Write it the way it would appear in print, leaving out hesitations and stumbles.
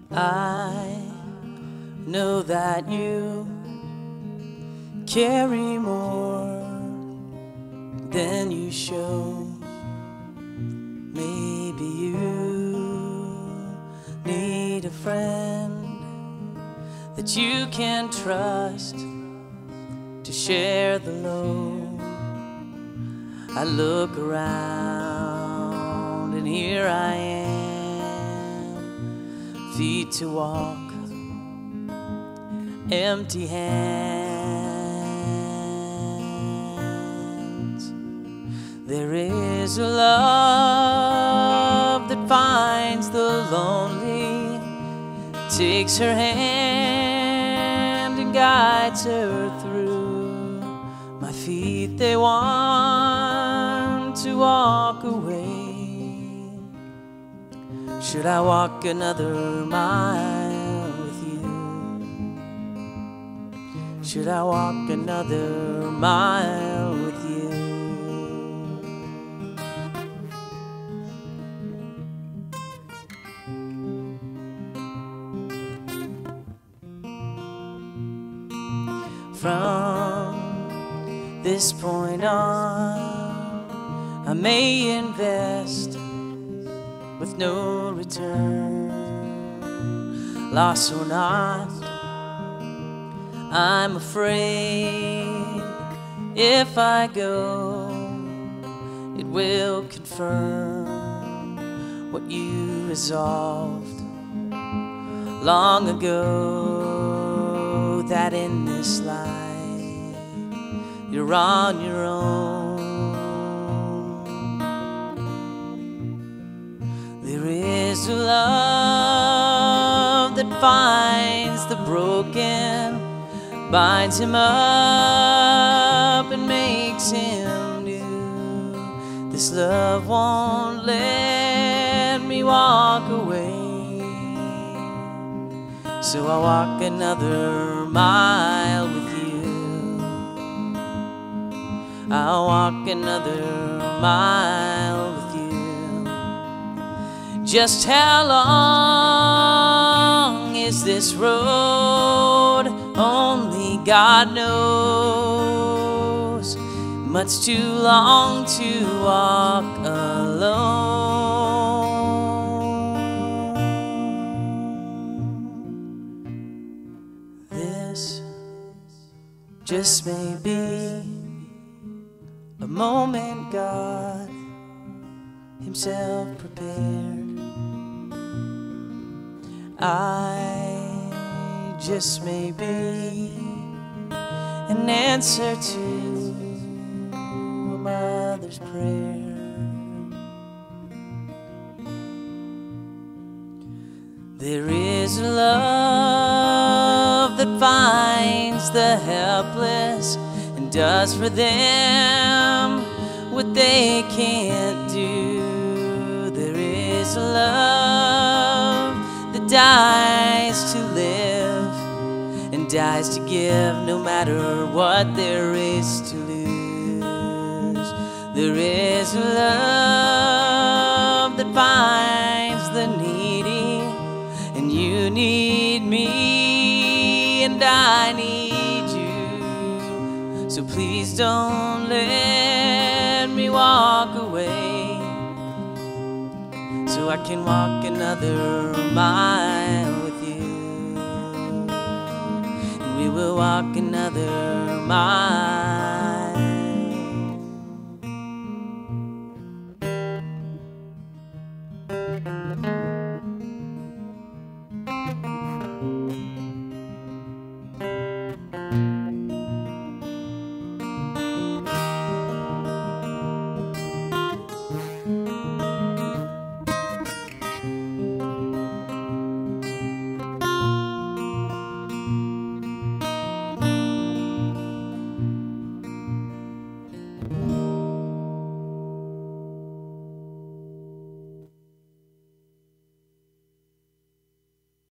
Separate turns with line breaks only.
I know that you carry more than you show. Maybe you need a friend that you can trust to share the load. I look around and here I am, feet to walk, empty hands. There is a love that finds the lonely, takes her hand and guides her through. My feet, they want to walk away. Should I walk another mile with you? Should I walk another mile with you? From this point on, I may invest with no return. Lost or not, I'm afraid if I go, it will confirm what you resolved long ago, that in this life you're on your own. There is a love that finds the broken, binds him up and makes him new. This love won't let me walk away, so I'll walk another mile with you. I'll walk another mile with you. Just how long is this road? Only God knows. Much too long to walk alone. This just may be a moment God Himself prepared. I just may be an answer to a mother's prayer. There is a love that finds the helpless and does for them what they can't do. There is a love that dies to live and dies to give, no matter what there is to lose. There is a love that finds the needy, and you need me and I need you. So please don't let me walk away, so I can walk another mile with you. And we will walk another mile.